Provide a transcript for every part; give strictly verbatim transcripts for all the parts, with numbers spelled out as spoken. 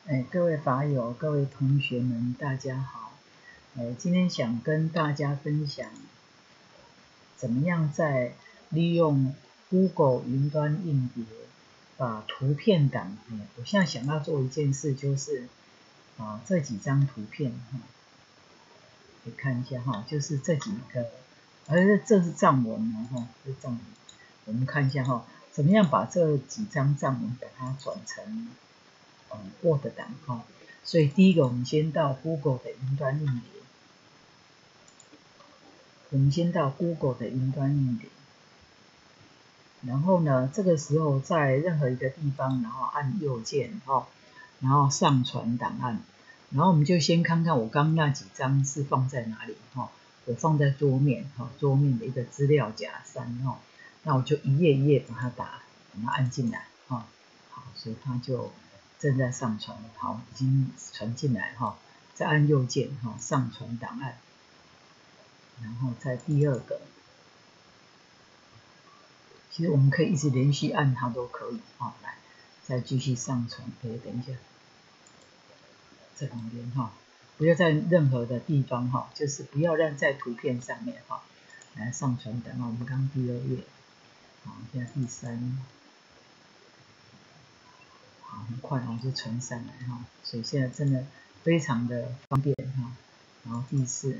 哎，各位法友、各位同学们，大家好。哎，今天想跟大家分享，怎么样在利用 Google 云端硬碟把图片档。哎，我现在想要做一件事，就是啊这几张图片哈，可以看一下哈，就是这几个，而这是藏文哦哈，这是藏文。我们看一下哈，怎么样把这几张藏文把它转成嗯 Word 档哈。所以第一个，我们先到 Google 的云端硬碟，我们先到 Google 的云端硬碟，然后呢，这个时候在任何一个地方，然后按右键哈，然后上传档案，然后我们就先看看我刚那几张是放在哪里哈，我放在桌面哈，桌面的一个资料夹三哈，那我就一页一页把它打，把它按进来哈，好，所以它就正在上传，好，已经传进来哈，再按右键哈，上传档案，然后再第二个，其实我们可以一直连续按它都可以哈，来，再继续上传，哎，等一下，这旁边哈，不要在任何的地方哈，就是不要让在图片上面哈，来上传档案，我们刚第二页，好，现在第三。好，很快哦就传上来哈，所以现在真的非常的方便哈。然后第四，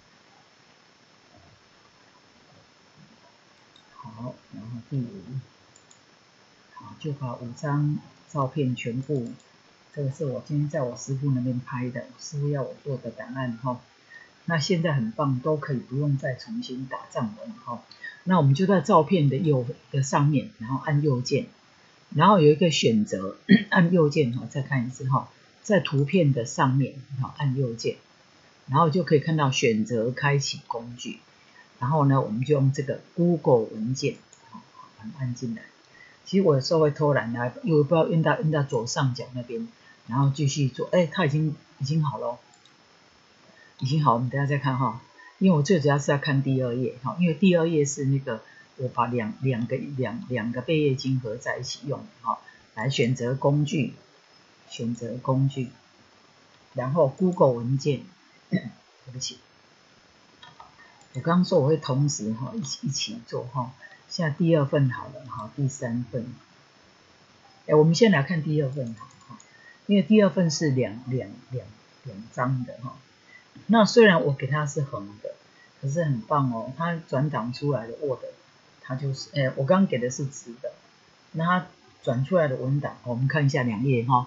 好，然后第五，好，就把五张照片全部，这个是我今天在我师傅那边拍的，师傅要我做的档案哈。那现在很棒，都可以不用再重新打藏文哈。那我们就在照片的右的上面，然后按右键。然后有一个选择，按右键哈，再看一次哈，在图片的上面哈，按右键，然后就可以看到选择开启工具，然后呢，我们就用这个 Google 文件，好，把它按进来。其实我有时候会偷懒来，因为不知道摁到摁到左上角那边，然后继续做，哎，它已经已经好了，已经好，我们等一下再看哈，因为我最主要是要看第二页哈，因为第二页是那个。我把两两个两两个贝叶经合在一起用哈，来选择工具，选择工具，然后 Google 文件，对不起，我刚刚说我会同时哈一起一起做哈，现在第二份好了哈，第三份，哎，我们先来看第二份哈，因为第二份是两两两两张的哈，那虽然我给它是横的，可是很棒哦，它转档出来的 Word。它就是，哎，我刚刚给的是直的，那它转出来的文档，我们看一下两页哈。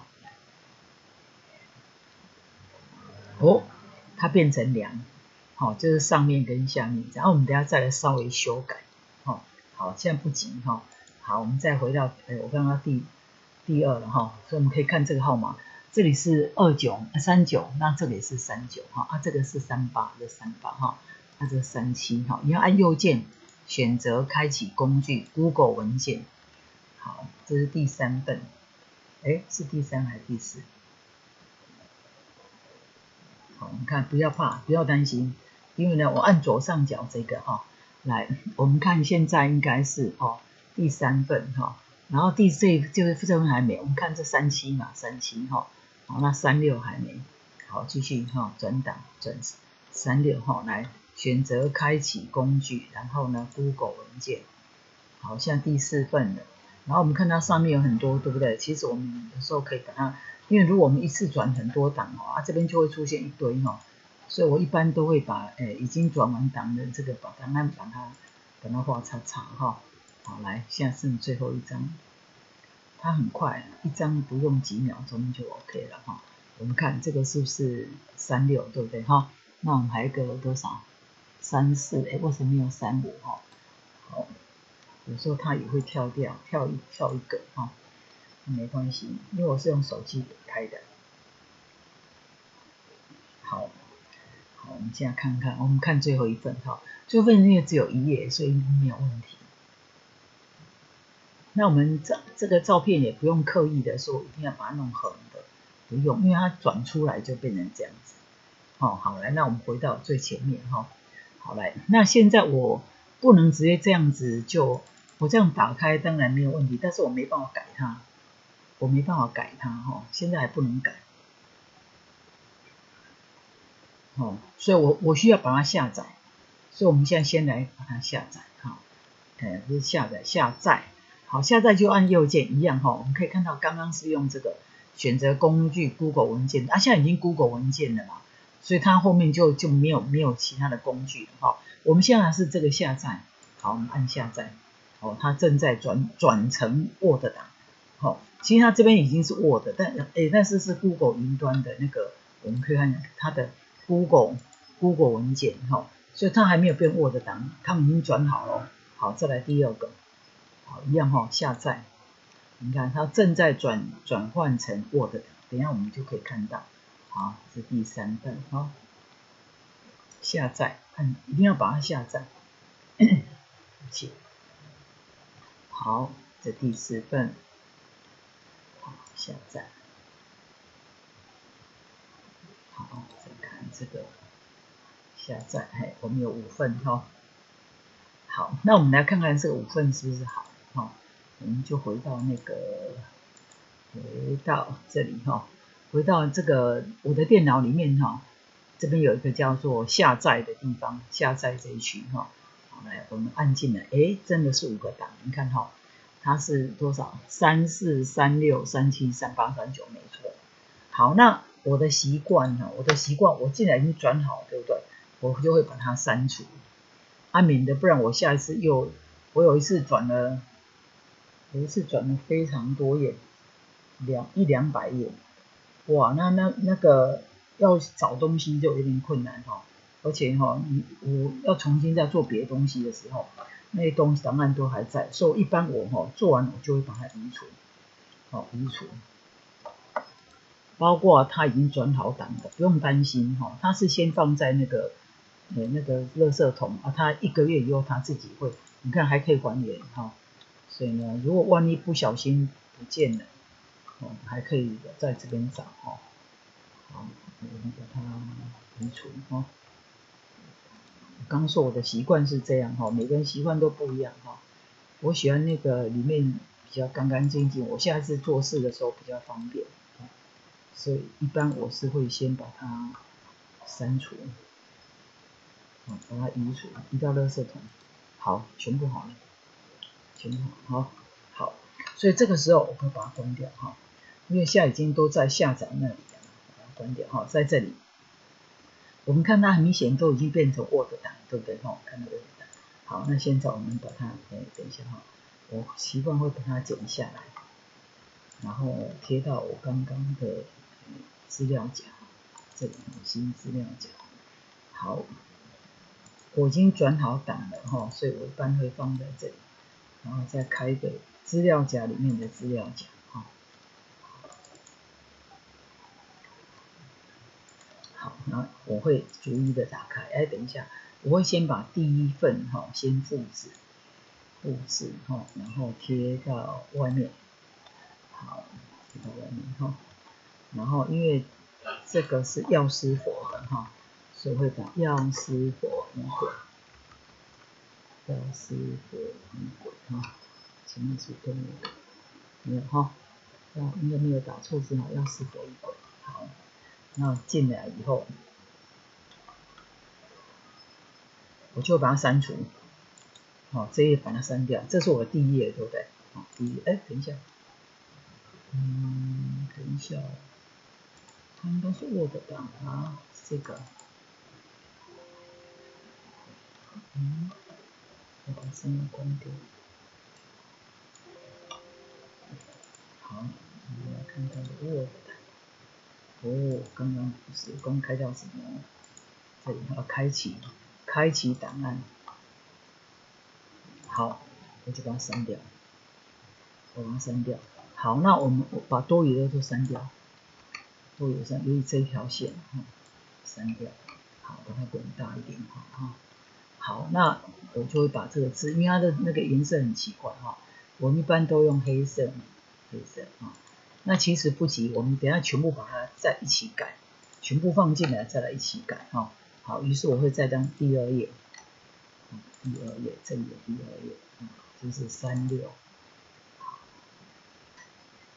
哦，它变成两，好，就是上面跟下面，然后我们等一下再来稍微修改，好，好，现在不急哈，好，我们再回到，哎，我刚刚第第二了哈，所以我们可以看这个号码，这里是二九三九，那这里是三九哈，啊，这个是三八，这三八哈，那这三七哈，你要按右键。选择开启工具 Google 文件，好，这是第三份，哎，是第三还是第四？好，你看，不要怕，不要担心，因为呢，我按左上角这个哈，来，我们看现在应该是哦第三份哈，然后第这就是这份还没，我们看这三七嘛，三七哈，好，那三六还没，好，继续哈，转档转三六哈，来。选择开启工具，然后呢 ，Google 文件，好，现在第四份了。然后我们看到上面有很多，对不对？其实我们有时候可以把它，因为如果我们一次转很多档哦，啊这边就会出现一堆哈、哦，所以我一般都会把诶已经转完档的这个把档案把它把它画叉叉哈。好，来，现在剩最后一张，它很快，一张不用几秒钟就 OK 了哈。我们看这个是不是三六，对不对哈？那我们还有一个多少？三四，哎，为什么没有三五哈？好，有时候它也会跳掉，跳一跳一个哈，没关系，因为我是用手机开的。好，好，我们现在看看，我们看最后一份哈，最后一份因为只有一页，所以没有问题。那我们这这个照片也不用刻意的说一定要把它弄横的，不用，因为它转出来就变成这样子。好，好，来，那我们回到最前面哈。好来，那现在我不能直接这样子就，我这样打开当然没有问题，但是我没办法改它，我没办法改它哈，现在还不能改， 哦，所以我我需要把它下载，所以我们现在先来把它下载哈，哎，这是下载下载，好，下载就按右键一样哈，我们可以看到刚刚是用这个选择工具 Google 文件，啊，现在已经 Google 文件了嘛，所以它后面就就没有没有其他的工具了哈，我们现在是这个下载，好，我们按下载，哦，它正在转转成 Word 档，好，其实它这边已经是 Word， 但诶但是是 Google 云端的那个，我们可以看它的 Google Google 文件哈，所以它还没有变 Word 档，它们已经转好了。好，再来第二个，好，一样哈，下载，你看它正在转转换成 Word 档，等一下我们就可以看到。好，这是第三份哈，下载，按一定要把它下载。好，这第四份，好，下载。好，再看这个下载，嘿，我们有五份哈。好，那我们来看看这个五份是不是好哈？我们就回到那个，回到这里哈，回到这个我的电脑里面哈，这边有一个叫做下载的地方，下载这一区哈。好，来我们按进来，哎，真的是五个档，你看哈，它是多少？三四三六三七三八三九，没错。好，那我的习惯哈，我的习惯，我既然已经转好，对不对？我就会把它删除，啊，免得不然我下一次又，我有一次转了，有一次转了非常多页，两一两百页，哇，那那那个要找东西就有点困难哈，而且哈，你我要重新再做别的东西的时候，那些东西档案都还在，所以一般我哈做完我就会把它移除，好，移除。包括它已经转好档的，不用担心哈，它是先放在那个呃那个垃圾桶啊，它一个月以后它自己会，你看还可以还原哈，所以呢，如果万一不小心不见了，哦，还可以在这边找哦，好，我们把它移除哈。刚刚说我的习惯是这样哈，每个人习惯都不一样哈，我喜欢那个里面比较干干净净，我下次做事的时候比较方便。所以一般我是会先把它删除，把它移除，移到垃圾桶。好，全部好了，全部好，好，好。所以这个时候我会把它关掉哈，因为现在已经都在下载那里了，把它关掉哈，在这里，我们看它很明显都已经变成 Word 档，对不对哈？看到 Word 档。好，那现在我们把它，哎，等一下哈，我习惯会把它剪下来，然后贴到我刚刚的资料夹。这里新资料夹，好，我已经转好档了哈，所以我一般会放在这里，然后再开一个资料夹里面的资料夹哈。好，那我会逐一的打开，哎，等一下，我会先把第一份哈先复制，复制哈，然后贴到外面，好，贴到外面哈，然后因为这个是药师佛的哈。所以会把药师佛仪轨，药师佛仪轨哈，前面是都没有，没有哈，哦，应该没有打错字哈，药师佛仪轨，好，那进来以后，我就把它删除，好，这一页把它删掉，这是我的第一页，对不对？好，第一页，哎，等一下，嗯，等一下，它应该是 Word 档啊，这个，嗯，我把声音关掉。好，我们来看看 Word。哦，刚刚不是公开到什么？这里要开启，开启档案。好，我就把它删掉，我把它删掉。好，那我们把多余的都删掉，多余的删，由于这一条线，哈，删掉。好，把它滚大一点，哈。好，那我就会把这个字，因为它的那个颜色很奇怪，哈，我们一般都用黑色，黑色啊。那其实不急，我们等一下全部把它再一起改，全部放进来再来一起改哈。好，于是我会再当第二页，第二页这里的第二页，嗯，就是三六。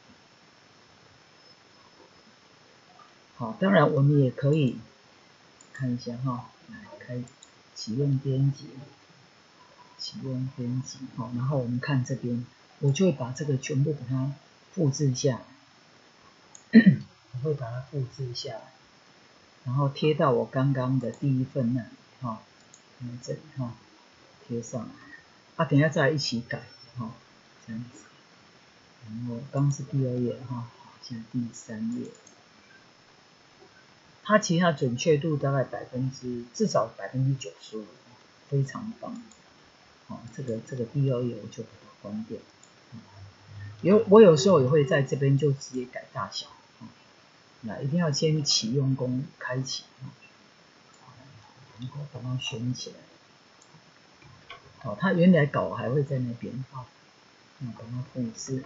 好，当然我们也可以看一下哈，来开启用编辑，启用编辑哈，然后我们看这边，我就会把这个全部把它复制下来，我会把它复制下来，然后贴到我刚刚的第一份那里哈，这里哈贴上来，啊，等一下再一起改哈，这样子，然后刚是第二页哈，好，现在第三页。它其实它准确度大概百分之至少百分之九十五，非常棒。好，这个这个第二页我就把它关掉。有我有时候也会在这边就直接改大小。那一定要先启用功开启，然后把它选起来。好，它原来稿还会在那边，好，那把它复制。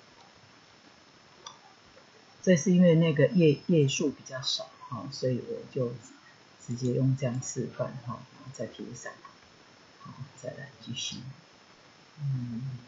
这是因为那个页页数比较少。好，所以我就直接用这样示范哈，然后再贴上，好，再来继续，嗯，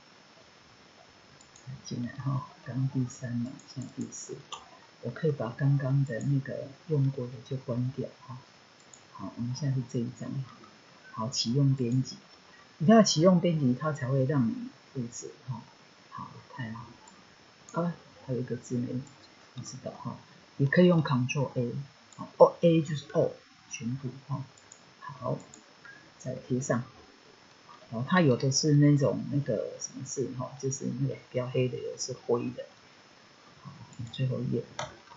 进来哈，刚第三嘛，现在第四，我可以把刚刚的那个用过的就关掉哈。好，我们现在是这一张，好，启用编辑，一定要启用编辑，它才会让你复制哈。好，太好了，啊，还有一个字没不知道哈。也可以用 Ctrl A， 哦 A 就是 All 全部哈。好，再贴上。哦，它有的是那种那个什么字哈，就是那个比较黑的，有的是灰的。好，最后一页。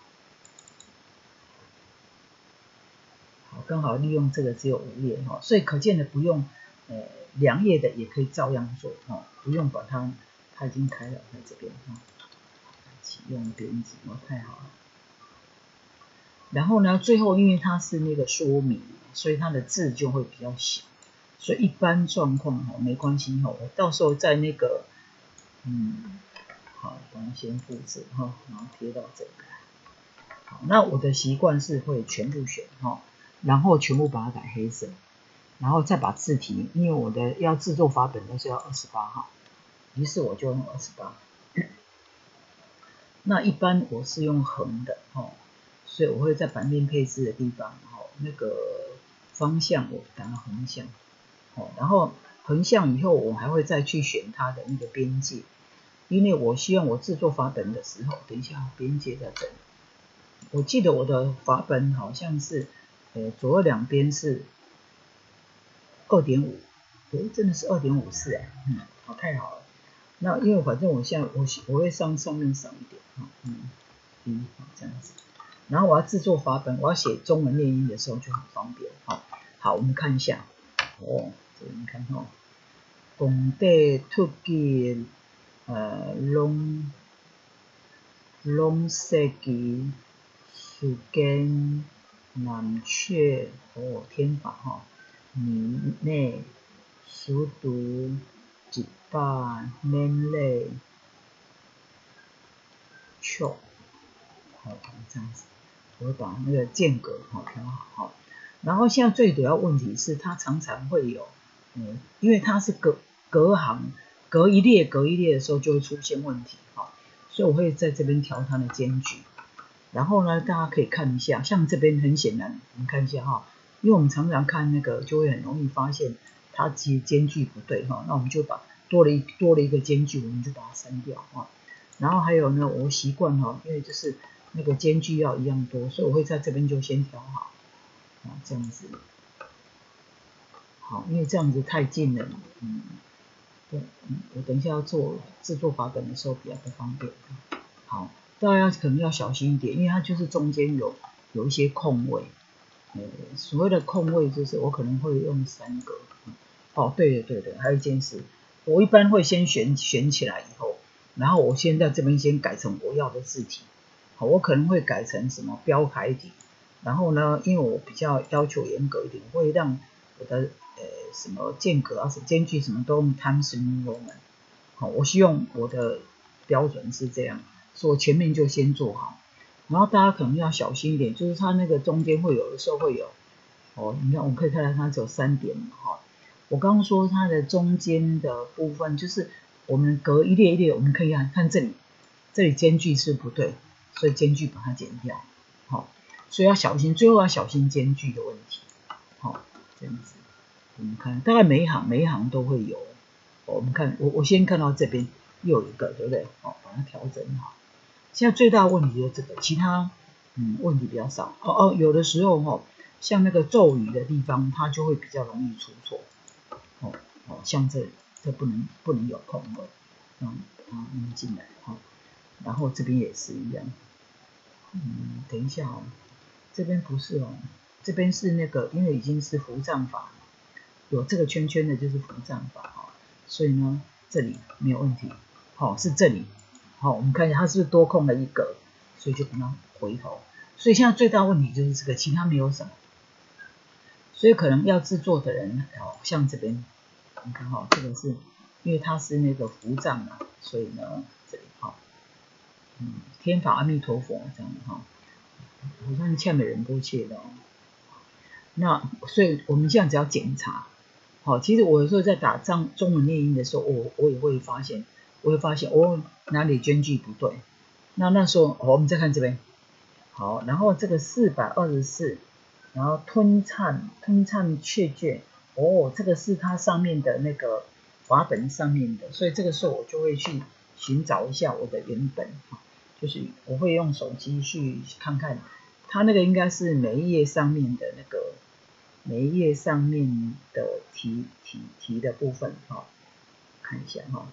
好，刚好利用这个只有五页哈，所以可见的不用呃两页的也可以照样做哈，不用把它它已经开了在这边哈。启用编辑哦，太好了。然后呢，最后因为它是那个说明，所以它的字就会比较小，所以一般状况哈没关系哈，我到时候在那个嗯，好，我们先复制哈，然后贴到这个。好，那我的习惯是会全部选哈，然后全部把它改黑色，然后再把字体，因为我的要制作法本都是要二十八号，于是我就用二十八。那一般我是用横的哈。所以我会在版面配置的地方，哦，那个方向我打横向，哦，然后横向以后我还会再去选它的那个边界，因为我希望我制作法本的时候，等一下边界在这里，我记得我的法本好像是，呃，左右两边是 二点五，诶，真的是 二点五四哎，嗯，好，太好了。那因为反正我现在我我会上上面少一点，嗯，嗯，这样子。然后我要制作法本，我要写中文念音的时候就很方便。好，好，我们看一下。哦，这个你看哈，公地突基呃龙龙设计时间南阙哦天法哈，年内熟读一百年内错，好，这样子。我会把那个间隔哈调好哈，然后现在最主要问题是它常常会有，嗯，因为它是隔隔行隔一列隔一列的时候就会出现问题哈，所以我会在这边调它的间距，然后呢大家可以看一下，像这边很显然，我们看一下哈，因为我们常常看那个就会很容易发现它其实间距不对哈，那我们就把多了一多了一个间距，我们就把它删掉哈，然后还有呢，我习惯哈，因为就是那个间距要一样多，所以我会在这边就先调好，啊，这样子，好，因为这样子太近了，嗯，对，嗯，我等一下要做制作法本的时候比较不方便，好，大家可能要小心一点，因为它就是中间有有一些空位，呃，所谓的空位就是我可能会用三个，哦，对的对的，还有一件事，我一般会先选选起来以后，然后我先在这边先改成我要的字体。好，我可能会改成什么标楷体，然后呢，因为我比较要求严格一点，我会让我的呃什么间隔啊、什么间距什么都用 Times New Roman。好，我希望我的标准是这样，所以我前面就先做好，然后大家可能要小心一点，就是它那个中间会有的时候会有，哦，你看我们可以看到它只有三点哈。我刚刚说它的中间的部分，就是我们隔一列一列，我们可以看看这里，这里间距是不对。所以间距把它剪掉，好， 所以要小心，最后要小心间距的问题。好、哦，这样子，我们看大概每一行每一行都会有。哦、我们看我我先看到这边又有一个，对不对？好、哦，把它调整好。现在最大的问题就是这个，其他嗯问题比较少。哦哦，有的时候哈、哦，像那个咒语的地方，它就会比较容易出错。哦哦，像这这不能不能有空位，嗯啊弄进来哈、哦，然后这边也是一样。嗯，等一下哦，这边不是哦，这边是那个，因为已经是伏藏法，有这个圈圈的就是伏藏法哈、哦，所以呢这里没有问题。好、哦，是这里。好、哦，我们看一下它是不是多空了一格，所以就把它回头。所以现在最大问题就是这个，其他没有什么。所以可能要制作的人，哦，像这边，你看哈、哦，这个是因为它是那个伏藏嘛，所以呢这里哈、哦，嗯，天法阿弥陀佛这样哈、哦，好像欠美人波切的哦。那所以我们现在只要检查，好、哦，其实我有时候在打中中文念音的时候，我我也会发现，我会发现哦哪里间距不对。那那时候、哦、我们再看这边，好，然后这个四百二十四。然后吞灿吞灿确确，哦，这个是它上面的那个法本上面的，所以这个时候我就会去寻找一下我的原本，就是我会用手机去看看，它那个应该是每一页上面的那个每一页上面的题题题的部分哈，看一下哈。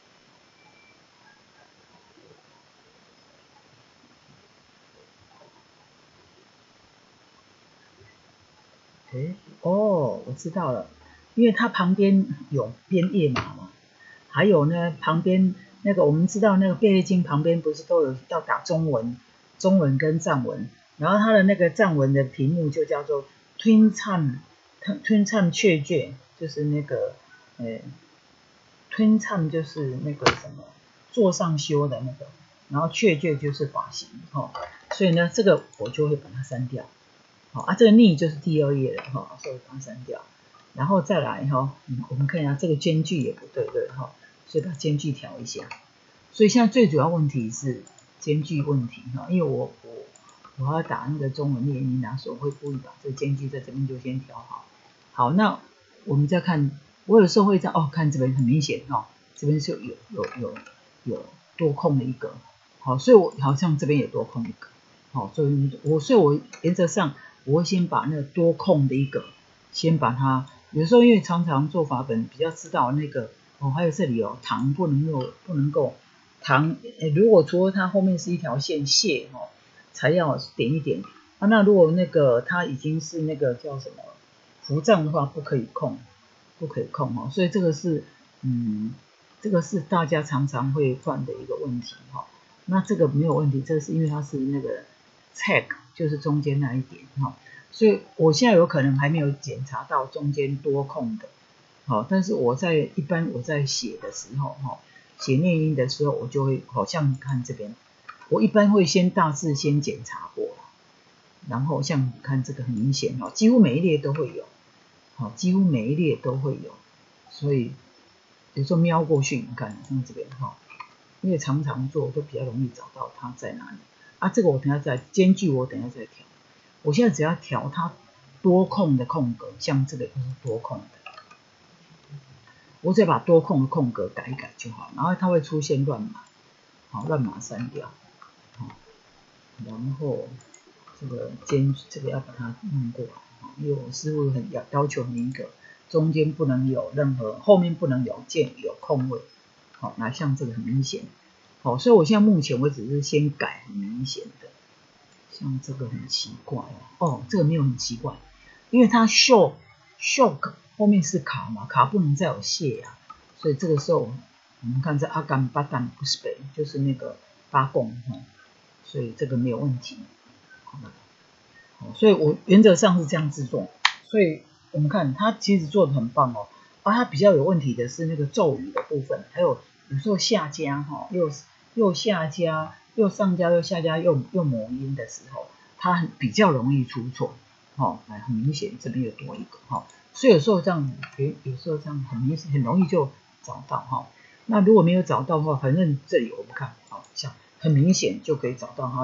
诶，哦，我知道了，因为它旁边有编页码嘛，还有呢，旁边那个我们知道那个变页经旁边不是都有要打中文，中文跟藏文，然后它的那个藏文的题目就叫做吞灿吞灿确确，就是那个呃吞灿就是那个什么座上修的那个，然后确确就是法行哈、哦，所以呢这个我就会把它删掉。好啊，这个逆就是第二页了哈，所以把它删掉，然后再来哈，嗯，我们看一下这个间距也不对对哈，所以把间距调一下。所以现在最主要问题是间距问题哈，因为我我我要打那个中文念音啊，所以我会故意把这个间距在这边就先调好。好，那我们再看，我有时候会这样哦，看这边很明显哦，这边是有有有有多空了一格，好，所以我好像这边也多空一格，好，所以我所以我原则上。我会先把那个多空的一个，先把它，有时候因为常常做法本比较知道那个哦，还有这里哦，唐不能够不能够唐，如果除了它后面是一条线谢哦，才要点一点啊。那如果那个它已经是那个叫什么伏藏的话，不可以空，不可以空哦。所以这个是嗯，这个是大家常常会犯的一个问题哈、哦。那这个没有问题，这是因为它是那个 tag。就是中间那一点哈，所以我现在有可能还没有检查到中间多空的，好，但是我在一般我在写的时候哈，写念音的时候，我就会好像看这边，我一般会先大致先检查过，然后像看这个很明显哦，几乎每一列都会有，好，几乎每一列都会有，所以有时候瞄过去，你看像这边哈，因为常常做都比较容易找到它在哪里。啊，这个我等下再间距，我等下再调。我现在只要调它多空的空格，像这个就是多空的，我只要把多空的空格改一改就好，然后它会出现乱码，好，乱码删掉，好，然后这个间这个要把它弄过来，因为我师傅很要要求你一个中间不能有任何，后面不能有键有空位，好，那像这个很明显。好，所以我现在目前为止是先改很明显的，像这个很奇怪哦，哦，这个没有很奇怪，因为它 show shock 后面是卡嘛，卡不能再有谢啊，所以这个时候我们看这阿甘巴丹不是北，就是那个八贡哈，所以这个没有问题，好，所以我原则上是这样制作，所以我们看它其实做的很棒哦，而它比较有问题的是那个咒语的部分，还有有时候下加哈，又又下加又上加又下加又又抹音的时候，它比较容易出错，哦，很明显这边又多一个哈，所以有时候这样，有有时候这样很明显很容易就找到哈。那如果没有找到的话，反正这里我们看，好像很明显就可以找到它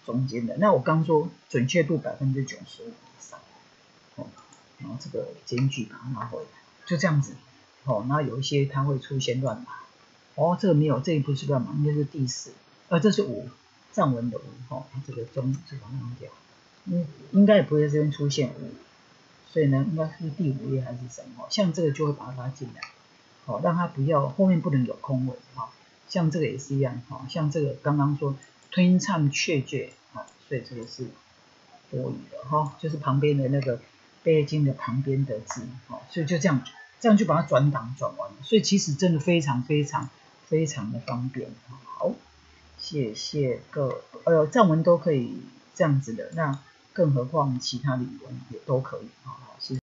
中间的。那我刚说准确度百分之九十五以上，哦，然后这个间距把它拿回来，就这样子，哦，然后有一些它会出现乱码，哦，这个没有，这里不是乱码，应该是第四，呃，这是五，藏文的五，哦，这个中这个弄掉，嗯，应该也不会在这边出现五，所以呢，应该是第五页还是什么，像这个就会把它拉进来，好，让它不要后面不能有空位，哈，像这个也是一样，哈，像这个刚刚说吞唱确决，好，所以这个是多余的，哈，就是旁边的那个背经的旁边的字，好，所以就这样，这样就把它转档转完了，所以其实真的非常非常非常的方便，好，谢谢各，呃，藏文都可以这样子的，那更何况其他的语文也都可以，好，谢谢。